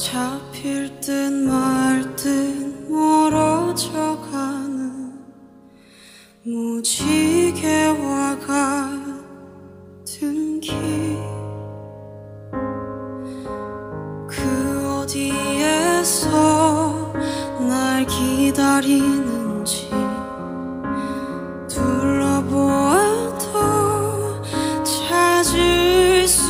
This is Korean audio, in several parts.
잡힐 듯 말 듯 멀어져가는 무지개와 같은 길, 그 어디에서 날 기다리는지 둘러보아도 찾을 수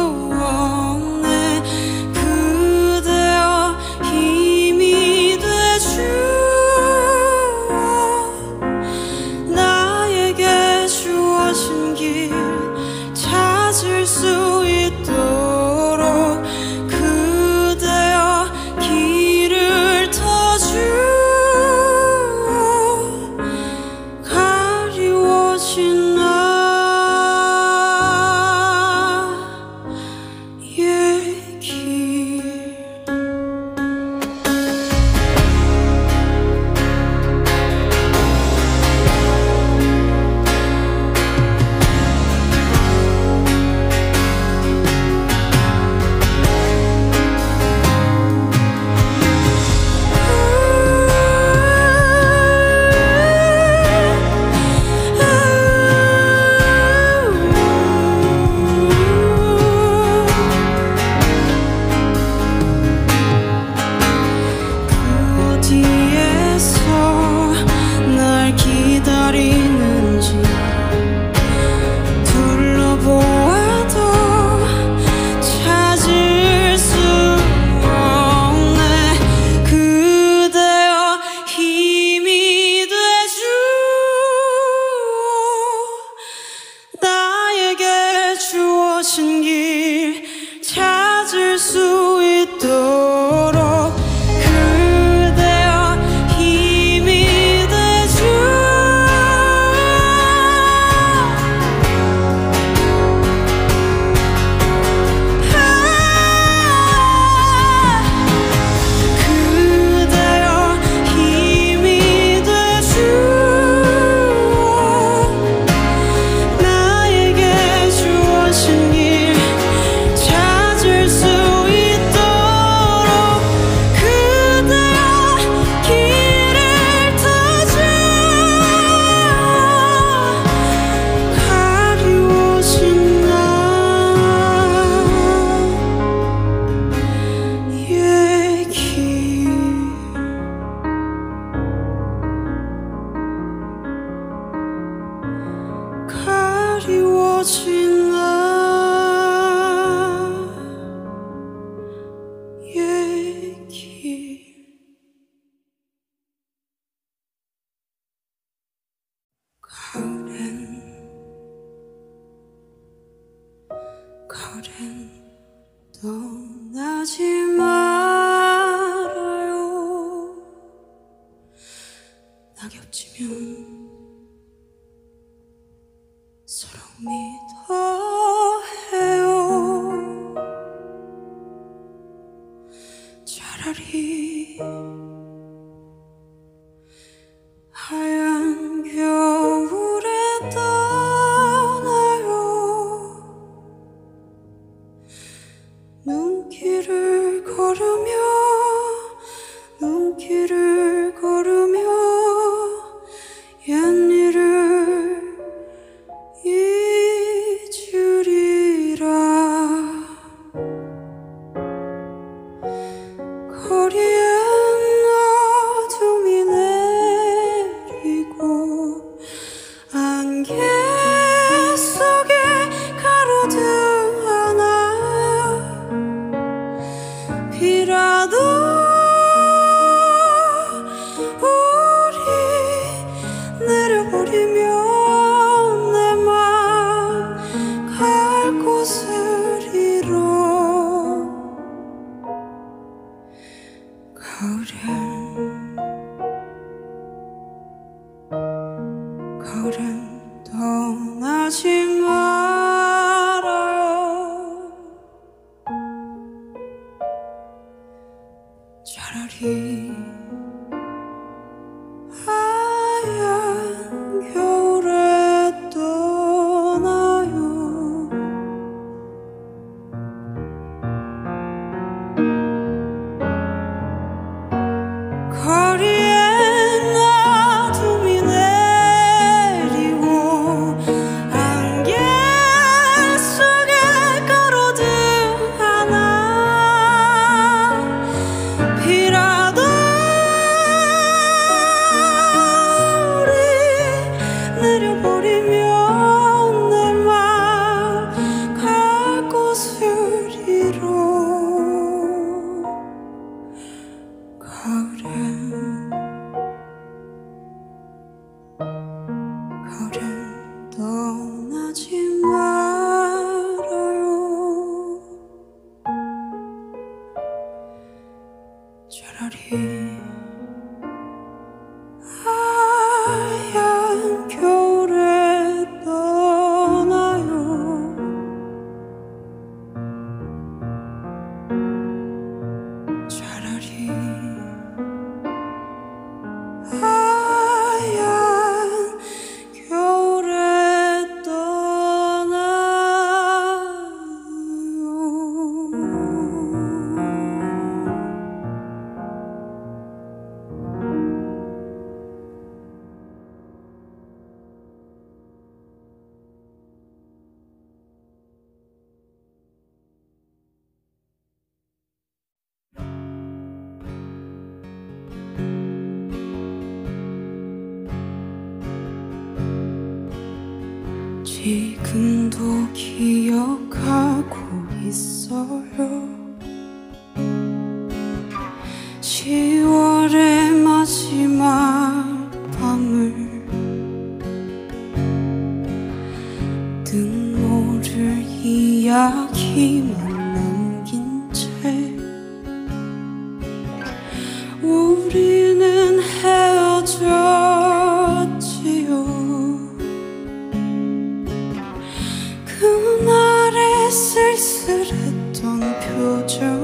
없네. 그대여 힘이 되주어 나에게 주어진 길 찾을 수 있도록 그대여 길을 터주어 가리워진 나의 길. 날 기다리는지 둘러보아도 찾을 수 없네. 그대여 힘이 되주어 나에게 주어진 길 찾을 수 있도록 그대여 힘이 되주어 그대여 힘이 되주어 나에게 주어진 길 찾을 수 있도록 그대여 길을 터주어 가리워진 나의 길. 가리워진 나의 길. 가을엔 떠나지 말아요. 낙엽지면 서러움이 더해요. 차라리 하얀 겨울에 떠나요. 눈길을 걸으며 눈길을 걸으며 옛일을 잊으리라. 거리엔 어둠이 내리고 안개 속에 가로등 하나 비라도 우리 내려버리면 내 맘 갈 곳을 잃어. 가을엔 떠나지 말아요. 차라리 하얀 겨울에 떠나요. 지금도 기억하고 있어요. 10월의 마지막 밤을 등모를 이야기만 남긴 채 우리는 헤어졌지요. 그날의 쓸쓸했던 표정